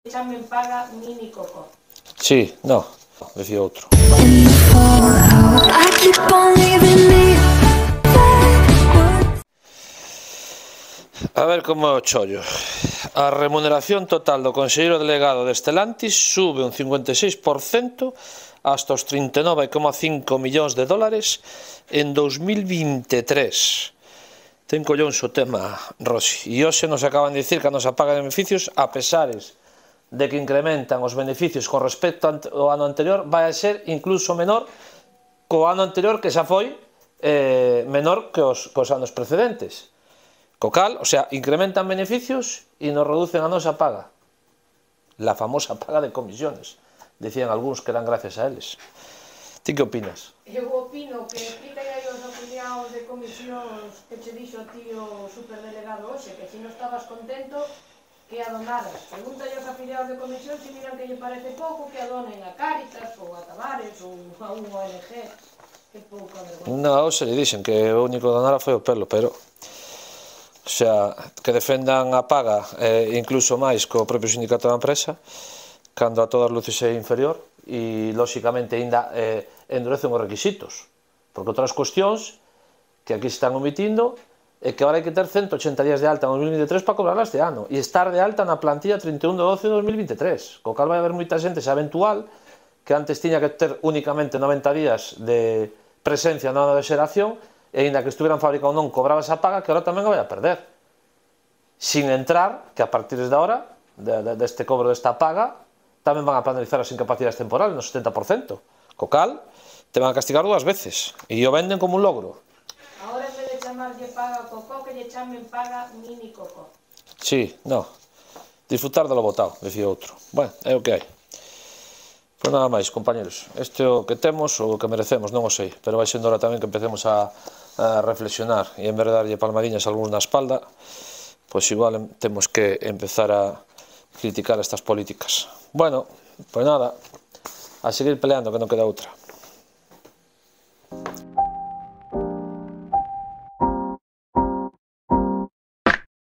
Chamen paga mini coco. Sí, no, decía outro. A ver como é o chollo. A remuneración total do conselleiro delegado de Stellantis sube un 56% hasta os 39,5 millóns de dólares en 2023. Ten collóns o tema, Rosi. E hoxe nos acaban de dicir que a nosa paga de beneficios, a pesares de que incrementan os beneficios con respecto ao ano anterior, vai a ser incluso menor co ano anterior, que xa foi menor que os anos precedentes. Co cal, o sea, incrementan beneficios e nos reducen a nosa paga. La famosa paga de comisiones. Decían algúns que eran gracias a eles. Ti que opinas? Eu opino que explica aí os afiliados de comisións que che dixo o tío superdelegado hoxe, que se non estabas contento, que a donaras. Pregúntalle aos afiliados de comisión se miran que lle parece pouco que a donen a Cáritas ou a Tavares ou a un ONG. Que pouca vergonha. Non, se lle dixen que o único que donara foi o pelo, pero... O sea, que defendan a paga incluso máis co propio sindicato da empresa, cando a todas luces é inferior, e, lóxicamente, ainda endurecen os requisitos. Porque outras cuestións que aquí se están omitindo é que agora hai que ter 180 días de alta en 2023 para cobrarlas este ano, e estar de alta na plantilla 31 de 12 de 2023, co cal vai haber moita xente xa eventual que antes tiña que ter únicamente 90 días de presencia na nova xeración, e ainda que estuviera en fábrica ou non, cobraba esa paga que agora tamén a vai a perder. Sin entrar, que a partir de ahora, deste cobro desta paga, tamén van a penalizar as incapacidades temporales no 70%, co cal te van a castigar dúas veces, e o venden como un logro. Agora, en vez de chamarlle paga coco, que lle chamen paga mini coco. Sí, no. Disfrutar de lo botado, decía outro. Bueno, é o que hai. Pois nada máis, compañeros. Este é o que temos, o que merecemos, non o sei, pero vai sendo hora tamén que empecemos a reflexionar e en vez de darlle palmadiñas a algúns na espalda, pois igual temos que empezar a criticar estas políticas. Bueno, pois nada, a seguir peleando que non queda outra.